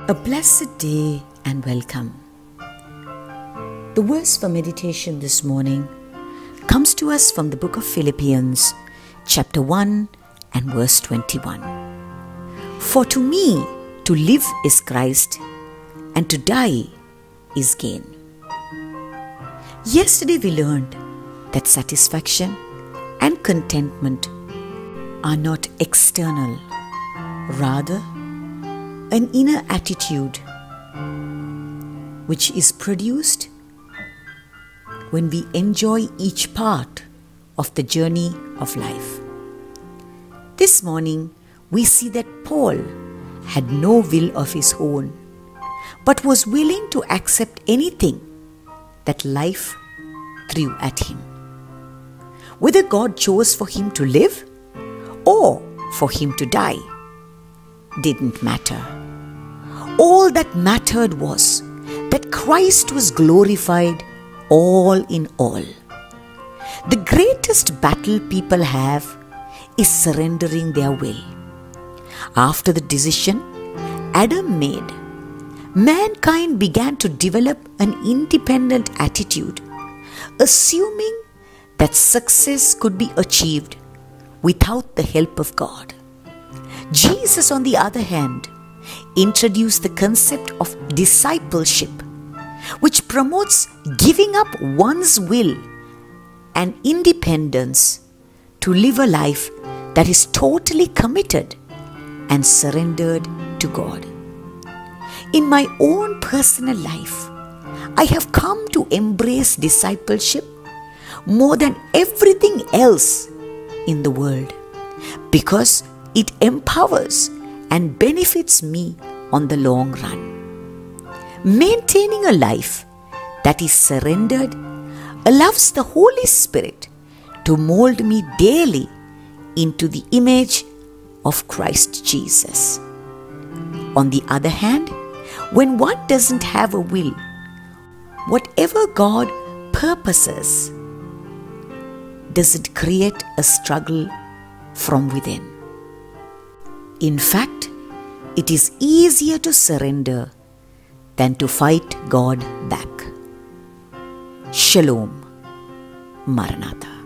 A blessed day and welcome. The verse for meditation this morning comes to us from the book of Philippians, chapter 1 and verse 21. For to me to live is Christ, and to die is gain. Yesterday we learned that satisfaction and contentment are not external, rather an inner attitude which is produced when we enjoy each part of the journey of life. This morning we see that Paul had no will of his own, but was willing to accept anything that life threw at him. Whether God chose for him to live or for him to die didn't matter. All that mattered was that Christ was glorified all in all. The greatest battle people have is surrendering their will. After the decision Adam made, mankind began to develop an independent attitude, assuming that success could be achieved without the help of God. Jesus, on the other hand, introduced the concept of discipleship, which promotes giving up one's will and independence to live a life that is totally committed and surrendered to God. In my own personal life, I have come to embrace discipleship more than everything else in the world because it empowers and benefits me on the long run. Maintaining a life that is surrendered allows the Holy Spirit to mold me daily into the image of Christ Jesus. On the other hand, when one doesn't have a will, whatever God purposes doesn't create a struggle from within. In fact, it is easier to surrender than to fight God back. Shalom, Maranatha.